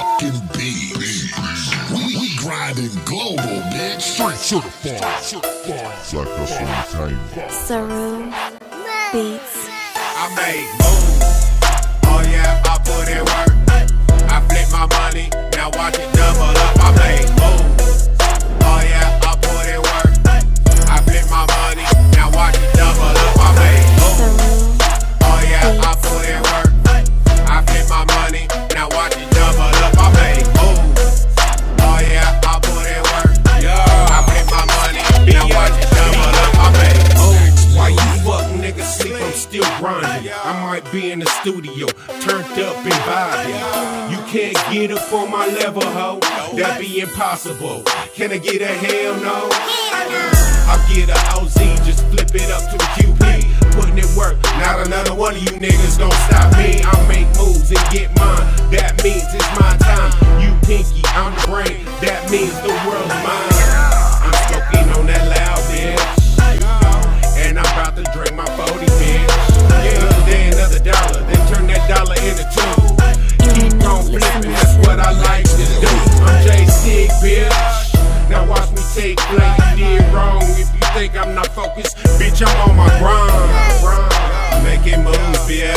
fucking beats. We grinding global, bitch. Straight certified. Black Hustle Entertainment. Saru Beats. I make moves. Oh yeah, I put in work. I flip my money, now watch it double up. I make moves. Oh yeah, I put in work. I flip my money, now watch it double up. I make moves. Oh yeah, I put in work. I flip my money, now watch it double up. I make moves. Oh yeah, I put in work. I flip my money, now watch it double up. I make moves. Why you fuck niggas sleep? I'm still grinding. I might be in the studio, turned up and vibing. You can't get up on my level, ho. That be impossible. Can I get a hell no? I'll get a OZ, just flip it up to a QP. Putting it work, not another one of you niggas gon' stop me. I make moves and get mine. That means it's my time. You pinky, I'm the brain. That means the world's mine. I'm smoking on that loud bitch. And I'm about to drink my 40, bitch. Yeah, another day, another dollar. Then turn that dollar into two. Keep on flipping, that's what I like to do. I'm J-Sig, bitch. Now watch me take flight. You did wrong if you think I'm not focused. Bitch, I'm on my grind. Making moves, bitch.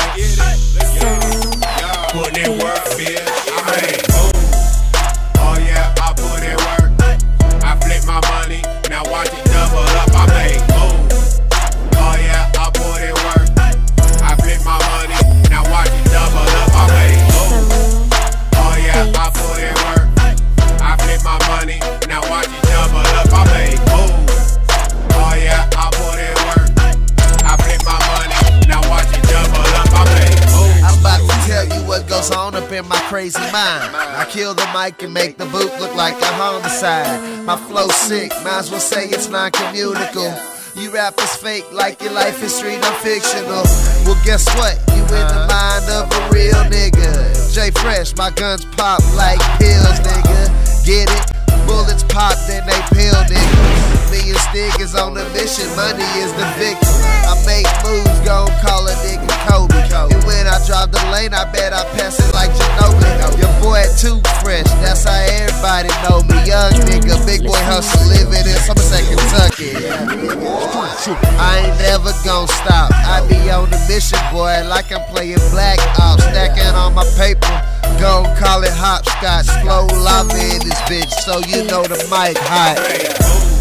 Putting in work, bitch. I make moves. Oh yeah, I put in work. I flip my money, now watch it double up. I make moves. Oh yeah, I put in work. I flip my money, now watch it double up. I make moves. Oh yeah, I put in work. I flip my money, now watch it double up. I make moves. Oh yeah, I put in work. I flip my money, now watch it double up. I make moves. I'm about to tell you what goes on up in my crazy mind. I kill the mic and make the boot look like a homicide. My flow sick, might as well say it's non-communicable. You rappers fake like your life is street, I'm fictional. Well, guess what? You in the mind of a real nigga. J Fresh, my guns pop like pills, nigga. Get it? Bullets pop, then they pill, nigga. Me and Stig is on a mission, money is the victim. I make moves, gon' call a nigga Kobe. And when I drive the lane, I bet I pass it like Ginobili. Your boy too fresh, that's how everybody know me. Young nigga, big boy hustle, living in Somerset, Kentucky. I ain't never gon' stop. I be on the mission, boy, like I'm playing Black Ops, stacking on my paper. Gon' call it hopscotch, slow lava in this bitch, so you know the mic hot.